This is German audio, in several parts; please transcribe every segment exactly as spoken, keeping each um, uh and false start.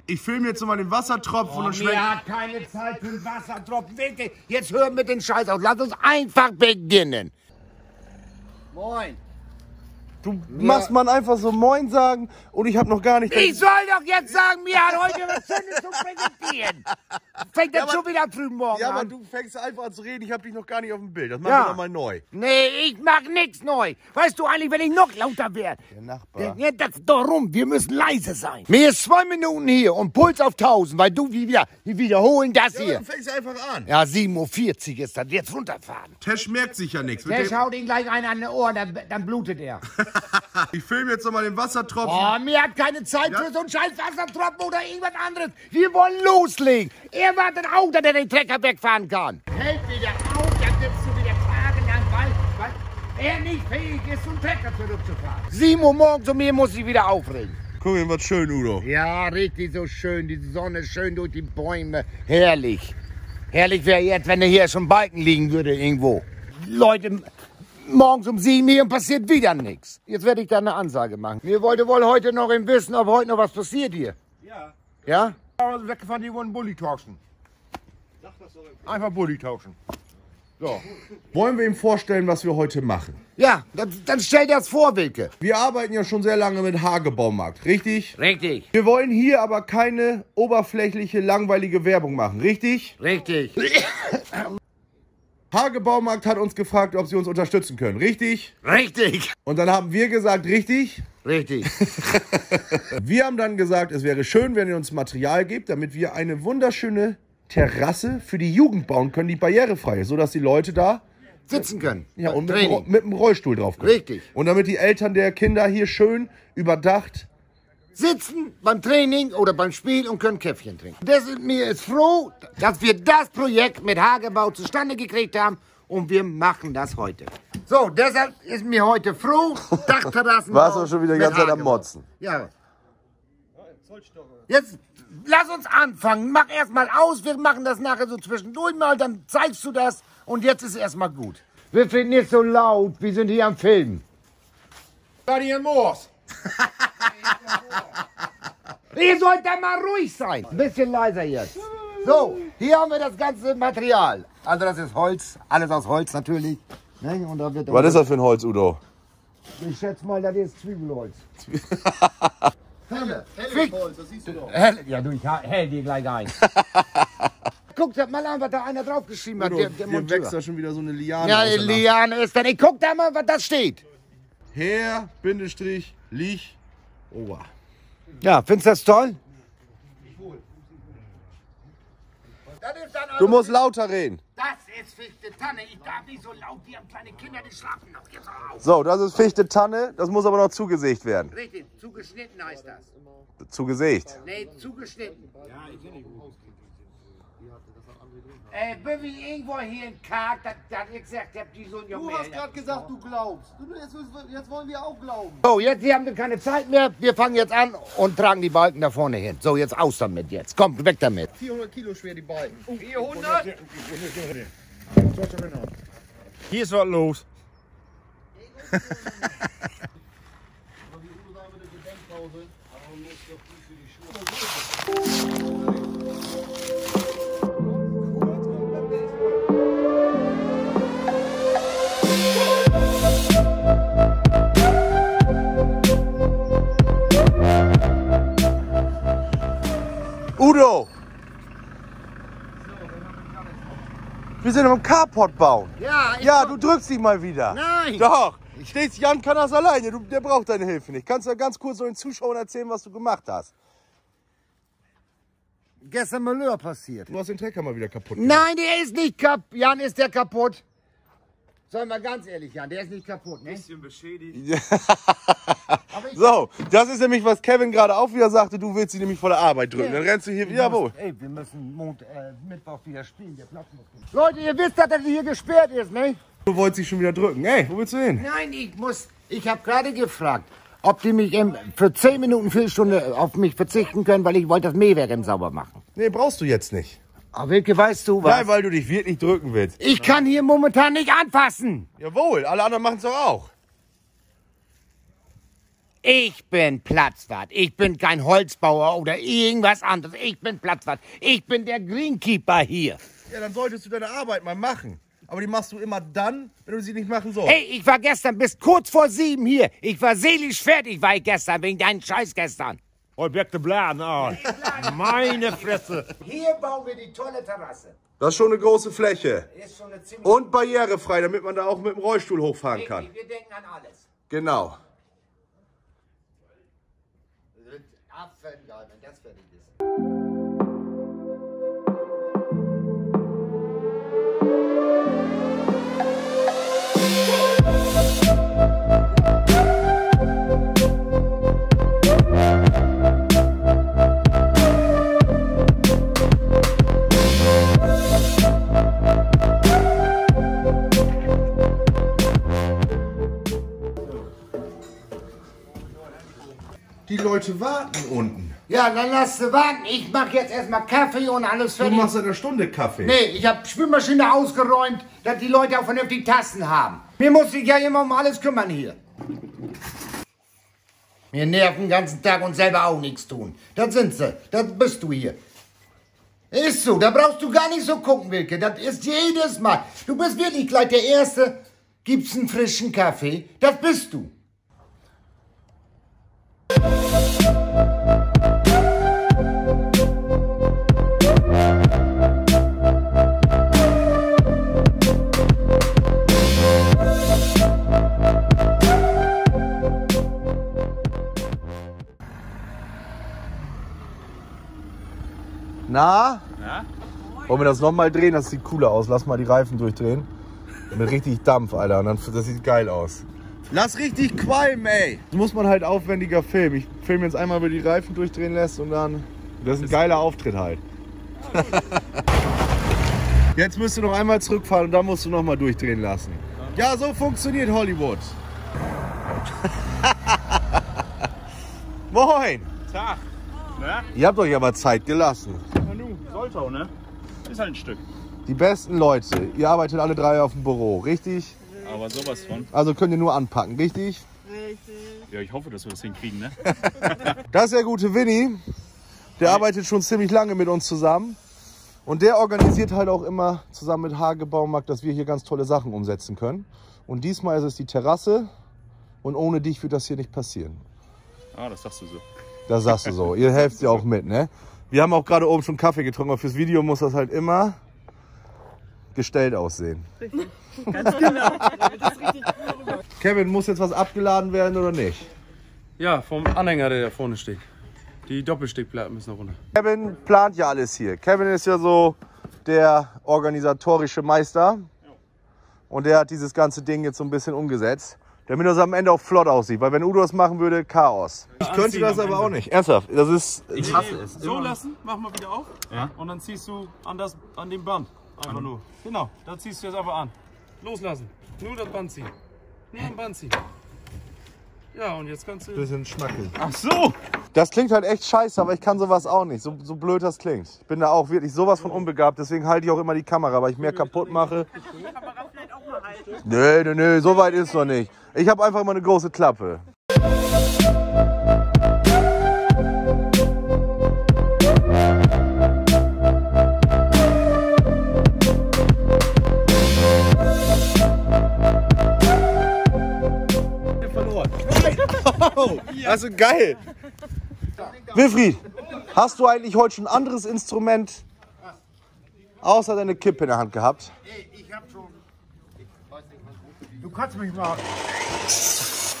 Ich filme jetzt mal den Wassertropfen Oh, und schmecke. mir hat keine Zeit für den Wassertropfen. Wirklich. Jetzt hör mit den Scheiß auf. Lass uns einfach beginnen. Moin. Du machst man einfach so Moin sagen und ich habe noch gar nicht... Ich soll doch jetzt sagen, mir hat heute was Schönes zu präsentieren. Fängt das Ja, schon wieder früh morgen Ja, an? aber du fängst einfach an zu reden, ich habe dich noch gar nicht auf dem Bild. Das machen Ja. wir doch mal neu. Nee, ich mach nix neu. Weißt du eigentlich, wenn ich noch lauter werde? Der Nachbar. Ja, das darum, wir müssen leise sein. Mir ist zwei Minuten hier und Puls auf tausend, weil du wie wieder, wir wiederholen das Ja, hier. dann fängst du einfach an. Ja, sieben Uhr vierzig ist das, jetzt runterfahren. Tesch merkt sich ja nichts. Der schaut ihn gleich einen an den Ohr, dann, dann blutet er. Ich filme jetzt noch mal den Wassertropfen. Oh, mir hat keine Zeit Ja. für so einen scheiß Wassertropfen oder irgendwas anderes. Wir wollen loslegen. Er wartet auch, dass er den Trecker wegfahren kann. Hält wieder auf, dann gibst du wieder tagelang, weil, weil er nicht fähig ist, so einen Trecker zurückzufahren. sieben Uhr morgens und mir muss ich wieder aufregen. Guck mal, was schön, Udo. Ja, richtig so schön. Die Sonne schön durch die Bäume. Herrlich. Herrlich wäre jetzt, wenn er hier schon Balken liegen würde irgendwo. Leute, morgens um sieben hier und passiert wieder nichts. Jetzt werde ich da eine Ansage machen. Wir wollten wohl heute noch im Wissen, ob heute noch was passiert hier. Ja. Ja? Weggefahren, die wollen Bulli tauschen. Einfach Bulli tauschen. So. Wollen wir ihm vorstellen, was wir heute machen? Ja, dann, dann stell dir das vor, Wilke. Wir arbeiten ja schon sehr lange mit Hagebaumarkt, richtig? Richtig, Wir wollen hier aber keine oberflächliche, langweilige Werbung machen, richtig? richtig. Hagebaumarkt hat uns gefragt, ob sie uns unterstützen können, richtig? Richtig. Und dann haben wir gesagt, richtig? Richtig. Wir haben dann gesagt, es wäre schön, wenn ihr uns Material gebt, damit wir eine wunderschöne Terrasse für die Jugend bauen können, die barrierefrei ist, sodass die Leute da Sitzen können. ja, und mit, Training. dem- mit dem Rollstuhl drauf können. Richtig. Und damit die Eltern der Kinder hier schön überdacht. Sitzen beim Training oder beim Spiel und können Käffchen trinken. Das ist, mir ist froh, dass wir das Projekt mit Hagebau zustande gekriegt haben und wir machen das heute. So, deshalb ist mir heute froh, Dachterrassen. Warst du schon wieder die ganze Zeit am Motzen? Ja. Jetzt lass uns anfangen. Mach erst mal aus, wir machen das nachher so zwischendurch mal, dann zeigst du das und jetzt ist erst mal gut. Wir finden nicht so laut, wir sind hier am Filmen. Daddy and Moors. Ihr sollt da mal ruhig sein. Ein bisschen leiser jetzt. So, hier haben wir das ganze Material. Also das ist Holz, alles aus Holz natürlich. Ne? Und da wird Was ist das für ein Holz, Udo? Ich schätze mal, das ist Zwiebelholz. Helle, Holz, das siehst du doch. Helle, ja du, ich hell dir gleich ein. Guck dir mal an, was da einer draufgeschrieben hat, Udo, der, der hier Monteur. wächst da schon wieder so eine Liane. Ja, aus der Nacht. Liane ist das. Ich guck da mal, was das steht. Herr, Bindestrich, Liech, Ober. Ja, findest du das toll? Das ist dann also, Du musst lauter reden. das ist Fichte Tanne. Ich darf nicht so laut, die haben kleine Kinder, die schlafen noch. Jetzt hör auf. So, das ist Fichte Tanne, das muss aber noch zugesägt werden. Richtig, zugeschnitten heißt das. Zugesägt. Nee, zugeschnitten. Ja, ich kenne die Ey, bin ich irgendwo hier in Karg, das hat ich gesagt, ich hab die so Du hast gerade gesagt, du glaubst. Du, jetzt, jetzt wollen wir auch glauben. So, jetzt hier haben wir keine Zeit mehr. Wir fangen jetzt an und tragen die Balken da vorne hin. So, jetzt aus damit jetzt. Kommt, weg damit. vierhundert Kilo schwer die Balken. vierhundert? Hier ist was los. Udo! Wir sind am Carport bauen. Ja, ich Ja, du drückst dich mal wieder. Nein. Doch. Stets Jan kann das alleine. Du, der braucht deine Hilfe nicht. Kannst du ganz kurz so den Zuschauern erzählen, was du gemacht hast? Gestern Malheur passiert. Du hast den Trecker mal wieder kaputt gemacht. Nein, der ist nicht kaputt. Jan, ist der kaputt? Sag mal ganz ehrlich, Jan, der ist nicht kaputt, ne? Bisschen beschädigt. Aber ich, So, das ist nämlich, was Kevin gerade auch wieder sagte. Du willst sie nämlich vor der Arbeit drücken. Dann rennst du hier wieder. Jawohl. Ey, wir müssen Mond, äh, Mittwoch wieder spielen. Der Platz muss gut. Leute, ihr wisst, dass das hier gesperrt ist, ne? Du wolltest dich schon wieder drücken. Ey, wo willst du hin? Nein, ich muss. Ich habe gerade gefragt, ob die mich ähm, für zehn Minuten, Viertelstunde auf mich verzichten können, weil ich wollte das Mähwerk im sauber machen. Nee, brauchst du jetzt nicht. Aber Wilke, weißt du was? Nein, weil du dich wirklich drücken willst. Ich kann hier momentan nicht anfassen. Jawohl, alle anderen machen es doch auch. Ich bin Platzwart. Ich bin kein Holzbauer oder irgendwas anderes. Ich bin Platzwart. Ich bin der Greenkeeper hier. Ja, dann solltest du deine Arbeit mal machen. Aber die machst du immer dann, wenn du sie nicht machen sollst. Hey, ich war gestern bis kurz vor sieben hier. Ich war seelisch fertig, war ich gestern, wegen deinen Scheiß gestern. Oh, weg de Bladen an. Meine Fresse. Hier bauen wir die tolle Terrasse. Das ist schon eine große Fläche. Ist schon eine ziemlich... Und barrierefrei, damit man da auch mit dem Rollstuhl hochfahren kann. Wir denken an alles. Genau. Abfällen, wenn das fertig ist. Die Leute warten unten. Ja, dann lass sie warten. Ich mach jetzt erstmal Kaffee und alles Du fertig. machst eine Stunde Kaffee. Nee, ich hab Spülmaschine ausgeräumt, dass die Leute auch vernünftig Tassen haben. Mir muss ich ja immer um alles kümmern hier. Wir nerven den ganzen Tag und selber auch nichts tun. Das sind sie. Das bist du hier. Ist so, da brauchst du gar nicht so gucken, Wilke. Das ist jedes Mal. Du bist wirklich gleich der Erste. Gibt's einen frischen Kaffee? Das bist du. Na? Ja? Wollen wir das nochmal drehen? Das sieht cooler aus. Lass mal die Reifen durchdrehen. Mit richtig Dampf, Alter. Und dann, das sieht geil aus. Lass richtig qualmen, ey. Das muss man halt aufwendiger filmen. Ich filme jetzt einmal, wie die Reifen durchdrehen lässt und dann... Das ist ein geiler Auftritt halt. Jetzt müsst du noch einmal zurückfahren und dann musst du noch mal durchdrehen lassen. Ja, so funktioniert Hollywood. Moin. Tag. Ne? Ihr habt euch aber Zeit gelassen. Na nu, sollte auch, ne? Ist halt ein Stück. Die besten Leute. Ihr arbeitet alle drei auf dem Büro, richtig? Aber sowas von. Also könnt ihr nur anpacken, richtig? Ja, ich hoffe, dass wir das hinkriegen, ne? Das ist der gute Winnie. Der arbeitet schon ziemlich lange mit uns zusammen. Und der organisiert halt auch immer zusammen mit Hage Baumarkt, dass wir hier ganz tolle Sachen umsetzen können. Und diesmal ist es die Terrasse. Und ohne dich wird das hier nicht passieren. Ah, das sagst du so. Das sagst du so. Ihr helft ja auch mit, ne? Wir haben auch gerade oben schon Kaffee getrunken, aber fürs Video muss das halt immer gestellt aussehen. Richtig. Ganz genau. Das ist richtig cool. Kevin, muss jetzt was abgeladen werden oder nicht? Ja, vom Anhänger, der da vorne steht. Die Doppelstickplatten müssen noch runter. Kevin plant ja alles hier. Kevin ist ja so der organisatorische Meister. Und der hat dieses ganze Ding jetzt so ein bisschen umgesetzt. Damit das am Ende auch flott aussieht. Weil wenn Udo das machen würde, Chaos. Ich könnte das aber auch nicht. Ernsthaft. Das ist... Ich hasse es. So lassen, mach mal wieder auf. Ja? Und dann ziehst du an, das, an dem Band. Einfach nur. Genau, da ziehst du jetzt einfach an. Loslassen. Nur das Band ziehen. Nur am Band ziehen. Ja, und jetzt kannst du... bisschen schmackeln. Ach so! Das klingt halt echt scheiße, aber ich kann sowas auch nicht. So, so blöd das klingt. Ich bin da auch wirklich sowas von unbegabt. Deswegen halte ich auch immer die Kamera, weil ich mehr kaputt mache. Die Kamera vielleicht auch mal halten. Nö, nö, nö, so weit ist noch nicht. Ich habe einfach immer eine große Klappe. Verloren. Oh, also geil. Wilfried, hast du eigentlich heute schon ein anderes Instrument außer deine Kippe in der Hand gehabt? Ich hab schon... Du kannst mich mal... Hast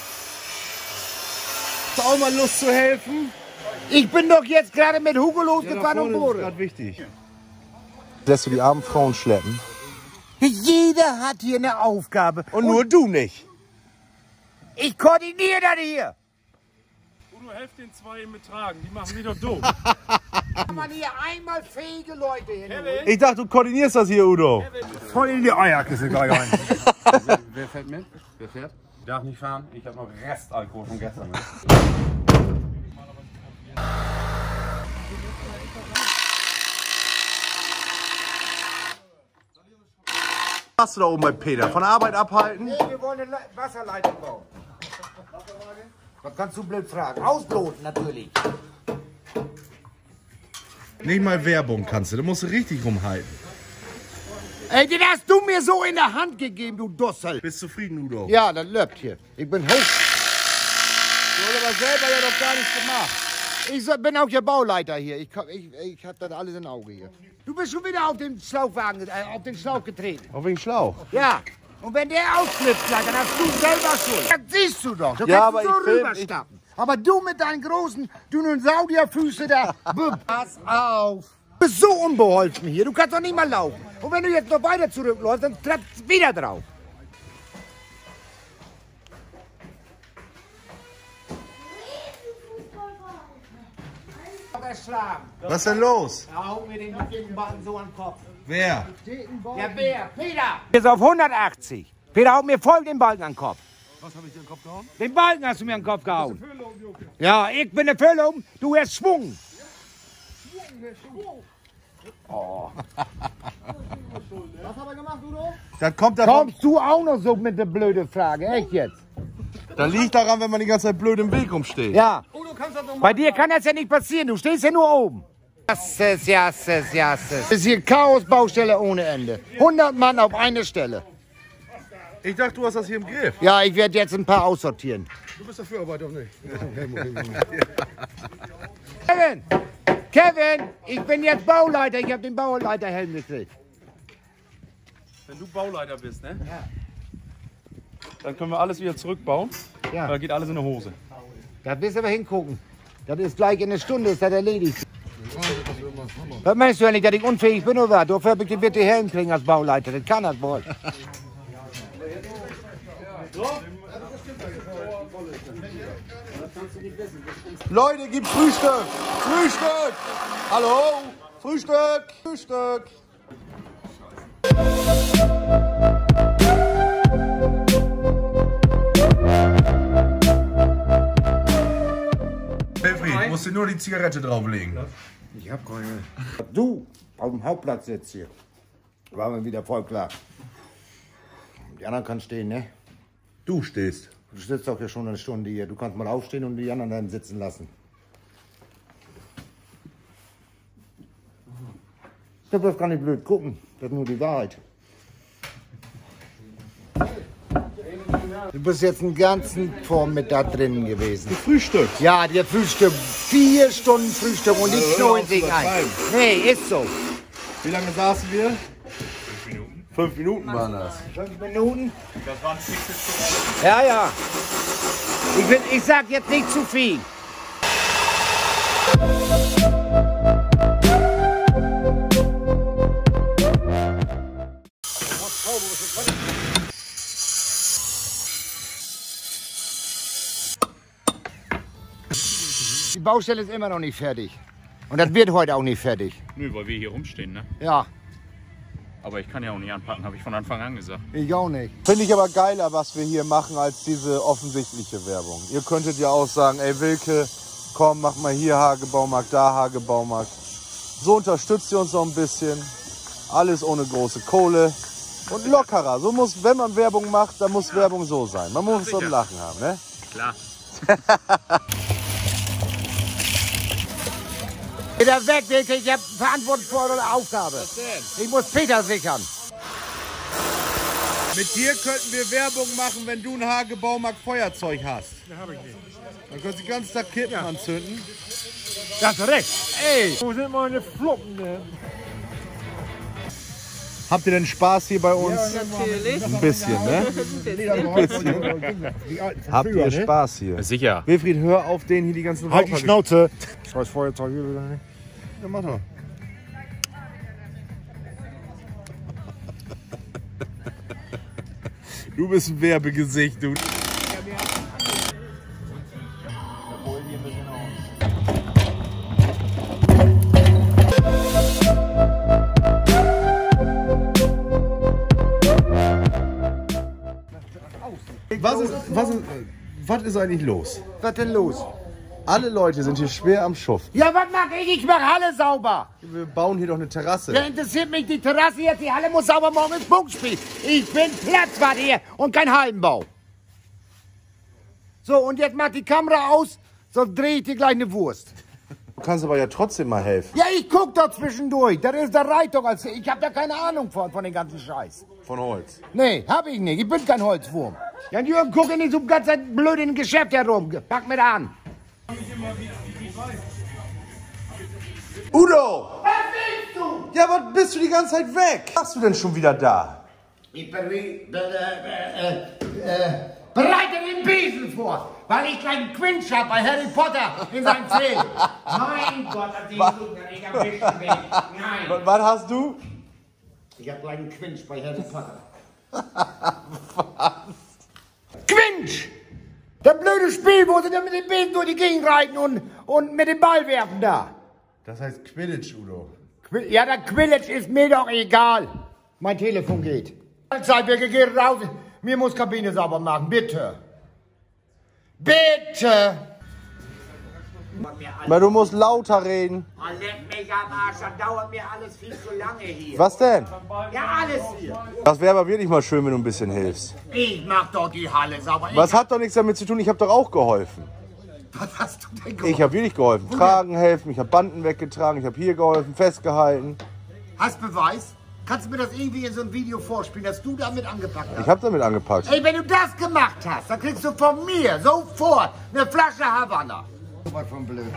du auch mal Lust zu helfen? Ich bin doch jetzt gerade mit Hugo Ja, losgefahren und das ist Bode. gerade wichtig. Lässt du die armen Frauen schleppen? Jeder hat hier eine Aufgabe. Und nur du nicht. Ich koordiniere das hier. Udo, helf den zwei mit tragen. Die machen wieder doof. Kann man hier einmal fähige Leute hin. Ich dachte, du koordinierst das hier, Udo. Voll in die Eierkiste gleich rein. Wer fährt mit? Wer fährt? Darf nicht fahren. Ich habe noch Restalkohol von gestern. Ne? Was machst du da oben bei Peter? Von der Arbeit abhalten? Nee, wir wollen eine Le- Wasserleitung bauen. Was kannst du blöd fragen? Ausloten natürlich. Nicht mal Werbung kannst du, da musst du richtig rumhalten. Ey, den hast du mir so in der Hand gegeben, du Dussel. Bist zufrieden, Udo? Ja, das läuft hier. Ich bin hoch. Du hast aber selber ja doch gar nichts gemacht. Ich so- bin auch der Bauleiter hier. Ich, komm- ich, ich hab das alles im Auge hier. Du bist schon wieder auf den Schlauchwagen, äh, auf den Schlauch getreten. Auf den Schlauch. Ja. Und wenn der ausflippt, dann hast du selber Schuld. Das siehst du doch. Du Ja, kannst aber so ich film- rüberstappen. Aber du mit deinen großen, dünnen Saudierfüße da. Bub, Pass auf. Du bist so unbeholfen hier. Du kannst doch nicht mal laufen. Und wenn du jetzt noch weiter zurückläufst, dann trittst du wieder drauf. Was ist denn los? Hau mir den dicken Balken so an den Kopf. Wer? Der Bär, Peter! Ist auf hundertachtzig. Peter, haut mir voll den Balken an den Kopf. Was habe ich dir in den Kopf gehauen? Den Balken hast du mir an den Kopf gehauen. Ja, ich bin der Füllung, du hast Schwung. Was hat er gemacht, Udo? Das kommt davon. Kommst du auch noch so mit der blöden Frage, echt jetzt? Das liegt daran, wenn man die ganze Zeit blöd im Weg rumsteht. Ja, Udo, kannst du das noch bei dir kann das ja nicht passieren, du stehst ja nur oben. Jasses, jasses, jasses. Das ist hier Chaos-Baustelle ohne Ende. hundert Mann auf eine Stelle. Ich dachte, du hast das hier im Griff. Ja, ich werde jetzt ein paar aussortieren. Du bist dafür, aber doch nicht. Kevin! Kevin! Ich bin jetzt Bauleiter, ich habe den Bauleiterhelm gekriegt. Wenn du Bauleiter bist, ne? Ja. Dann können wir alles wieder zurückbauen. Ja. Da geht alles in die Hose. Da wirst du aber hingucken. Das ist gleich in einer Stunde, ist das erledigt. Was meinst du eigentlich, dass ich unfähig bin oder was? Dafür wird die Helm kriegen als Bauleiter, das kann das wohl. Leute, gibt Frühstück! Frühstück! Hallo? Frühstück! Frühstück! Wilfried, musst du nur die Zigarette drauflegen. Ich hab keine. Du auf dem Hauptplatz sitzt hier. War mir wieder voll klar. Die anderen können stehen, ne? Du stehst. Du sitzt doch ja schon eine Stunde hier. Du kannst mal aufstehen und die anderen dann sitzen lassen. Du wirst gar nicht blöd gucken. Das ist nur die Wahrheit. Du bist jetzt einen ganzen Vormittag drinnen gewesen. Frühstück. Ja, der Frühstück. Vier Stunden Frühstück und die hör knurren auf sich zu ein. übertreiben. Nee, ist so. Wie lange saßen wir? Fünf Minuten. Fünf Minuten waren das. Fünf Minuten? Das waren fixe Ja, ja. Ich, bin, ich sag jetzt nicht zu viel. Die Baustelle ist immer noch nicht fertig. Und das wird heute auch nicht fertig. Nö, weil wir hier rumstehen, ne? Ja, Aber ich kann ja auch nicht anpacken, habe ich von Anfang an gesagt. ich auch nicht. Finde ich aber geiler, was wir hier machen, als diese offensichtliche Werbung. Ihr könntet ja auch sagen, ey Wilke, komm, mach mal hier Hagebaumarkt, da Hagebaumarkt. So unterstützt ihr uns noch ein bisschen. Alles ohne große Kohle. Und lockerer. So muss, wenn man Werbung macht, dann muss Werbung so sein. Man muss so ein Lachen haben, ne? Klar. Wieder weg, Wilke, ich habe verantwortungsvolle Aufgabe. Was denn? Ich muss Peter sichern. Mit dir könnten wir Werbung machen, wenn du ein Hagebaumarkt Feuerzeug hast. Ja, hab ich nicht. Dann kannst du den ganzen Tag Kippen anzünden. Das ist recht. Ey, Wo sind meine Flocken denn? Habt ihr denn Spaß hier bei uns? Natürlich. Ein bisschen, ne? Die alten von Habt früher, ihr ne? Spaß hier? Sicher. Wilfried, hör auf, den hier die ganzen Halt die Raucher- Schnauze. Scheiß Feuerzeug hier wieder nicht. Ja, mach doch. Du bist ein Werbegesicht, du. Was ist, was, ist, was ist eigentlich los? was denn los? Alle Leute sind hier schwer am Schuff. Ja, was mach ich? Ich mach Halle sauber. Wir bauen hier doch eine Terrasse. Ja, interessiert mich die Terrasse jetzt. Die Halle muss sauber morgen ins Punktspiel. Ich bin Platzwart hier und kein Hallenbau. So, und jetzt mach die Kamera aus, sonst dreh ich dir gleich eine Wurst. Du kannst aber ja trotzdem mal helfen. Ja, ich guck da zwischendurch. Das ist der Reiht doch als ich hab da keine Ahnung von, von den ganzen Scheiß. Von Holz. Nee, hab ich nicht. Ich bin kein Holzwurm. Ja, Jürgen, guck nicht so ganz blöd in Geschäft herum. Pack mir da an. Udo! Was willst du? Ja, aber bist du die ganze Zeit weg? Was machst du denn schon wieder da? Ich be be be äh, äh, bereite den Besen vor, weil ich gleich einen Quinch hab bei Harry Potter in seinem Film. Mein Gott, hat die Jugend nicht erwischen will. Nein. Was hast du? Ich hab gleich einen Quinch bei Harry Potter. Was? Quinch! Das blöde Spiel, wo sie da mit dem Besen durch die Gegend reiten und, und mit dem Ball werfen da. Das heißt Quidditch, Udo. Qu- Ja, der Quidditch ist mir doch egal. Mein Telefon geht. Zeit, wir gehen raus. Mir muss Kabine sauber machen, bitte. Bitte! Weil du musst lauter reden. Man lenkt mich am Arsch, dann dauert mir alles viel zu lange hier. Was denn? Ja, alles hier. Das wäre aber wirklich mal schön, wenn du ein bisschen hilfst. Ich mach doch die Halle sauber. Was hat doch nichts damit zu tun? Ich habe doch auch geholfen. Was hast du denn gemacht? Ich habe wirklich geholfen. Tragen, helfen. Ich habe Banden weggetragen. Ich habe hier geholfen, festgehalten. Hast Beweis? Kannst du mir das irgendwie in so einem Video vorspielen, dass du damit angepackt hast? Ich habe damit angepackt. Ey, wenn du das gemacht hast, dann kriegst du von mir sofort eine Flasche Havanna. Was von blöd.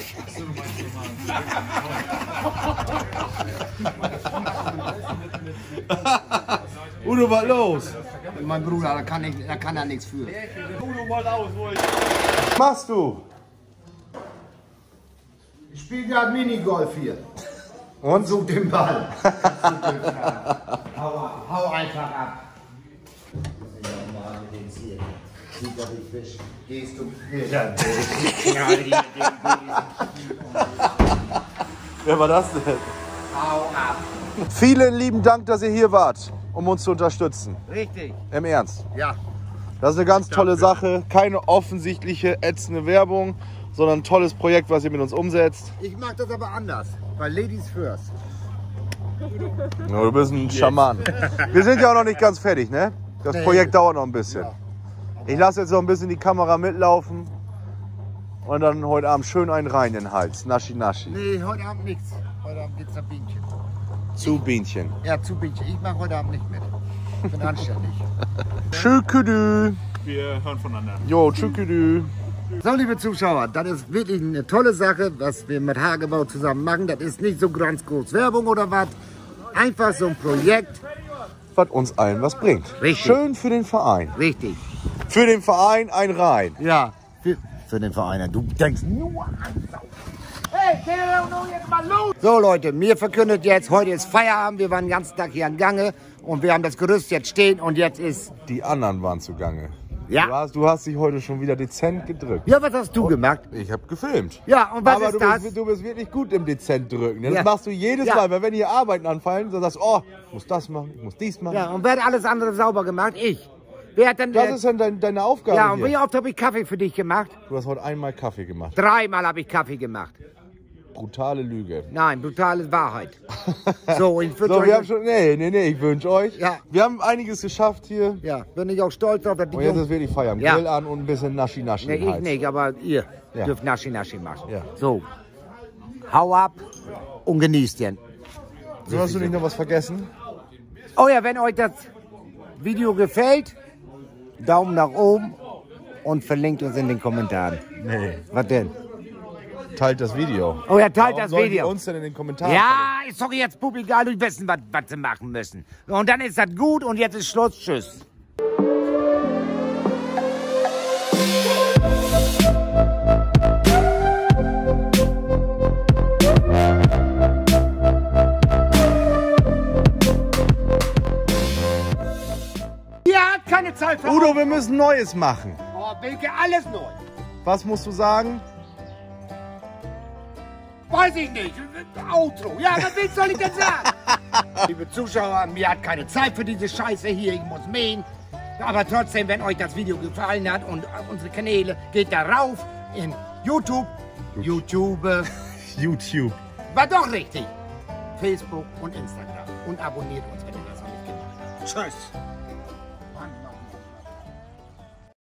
Udo, was los? Mein Bruder, da kann, ich, da kann er nichts für. Was machst du? Ich spiele gerade Minigolf hier. Und? Such den Ball. hau, ab, hau einfach ab. Gehst du wieder Wer war das denn? Hau ab. Vielen lieben Dank, dass ihr hier wart, um uns zu unterstützen. Richtig. Im Ernst. Ja. Das ist eine ganz tolle Sache. Keine offensichtliche, ätzende Werbung, sondern ein tolles Projekt, was ihr mit uns umsetzt. Ich mag das aber anders. Weil Ladies first. Ja, du bist ein Schaman. Wir sind ja auch noch nicht ganz fertig, ne? Das Nee. Projekt dauert noch ein bisschen. Ich lasse jetzt noch ein bisschen die Kamera mitlaufen und dann heute Abend schön einen rein in den Hals. Naschi, naschi. Nee, heute Abend nichts. Heute Abend geht's nach Bienchen. Zu Bienchen. Ja, zu Bienchen. Ich mache heute Abend nicht mit. Ich bin anständig. Tschüküdü. Wir hören voneinander. Jo, tschüküdü. So, liebe Zuschauer, das ist wirklich eine tolle Sache, was wir mit Hagebau zusammen machen. Das ist nicht so ganz groß Werbung oder was. Einfach so ein Projekt. Was uns allen was bringt. Richtig. Schön für den Verein. Richtig. Für den Verein ein Rein. Ja, für, für den Verein. Du denkst nur an Sau. Hey, geh doch jetzt mal los! So, Leute, mir verkündet jetzt, heute ist Feierabend. Wir waren den ganzen Tag hier am Gange und wir haben das Gerüst jetzt stehen und jetzt ist... Die anderen waren zugange. Ja. Du hast, du hast dich heute schon wieder dezent gedrückt. Ja, was hast du gemacht? Ich habe gefilmt. Ja, und was Aber ist du das? bist, du bist wirklich gut im dezent drücken. Das Ja. machst du jedes Ja. Mal, weil wenn hier Arbeiten anfallen, dann sagst du, oh, ich muss das machen, ich muss dies machen. Ja, und wer hat alles andere sauber gemacht? Ich. Wer hat denn... Das ist dann dein, deine Aufgabe ja, und wie hier. oft habe ich Kaffee für dich gemacht? Du hast heute einmal Kaffee gemacht. Dreimal habe ich Kaffee gemacht. Brutale Lüge. Nein, brutale Wahrheit. So, ich würde So, wir haben euch... schon, nee, nee, nee, ich wünsche euch. Ja. Wir haben einiges geschafft hier. Ja, bin ich auch stolz drauf, dass die Und jetzt Jungs... ist wirklich Feierabend. Ja. Grill an und ein bisschen Naschi-Naschi Nee, im ich Hals. nicht, aber ihr Ja. dürft Naschi-Naschi machen. Ja. So, hau ab und genießt den. So, hast du nicht noch was vergessen? Oh ja, wenn euch das Video gefällt, Daumen nach oben und verlinkt uns in den Kommentaren. Nee. Was denn? Teilt das Video. Oh ja, teilt Warum das sollen die Video. uns denn in den Kommentaren Ja, ist doch jetzt publik, die wissen, was, was sie machen müssen. Und dann ist das gut und jetzt ist Schluss. Tschüss. Ihr habt keine Zeit für... Udo, wir müssen Neues machen. Oh, welche alles neu. Was musst du sagen? Weiß ich nicht. Outro. Ja, was willst soll ich denn sagen? Liebe Zuschauer, mir hat keine Zeit für diese Scheiße hier. Ich muss mähen. Aber trotzdem, wenn euch das Video gefallen hat und unsere Kanäle, geht da rauf in YouTube. YouTube. YouTube. War doch richtig. Facebook und Instagram. Und abonniert uns, wenn ihr das noch nicht gemacht habt. Tschüss.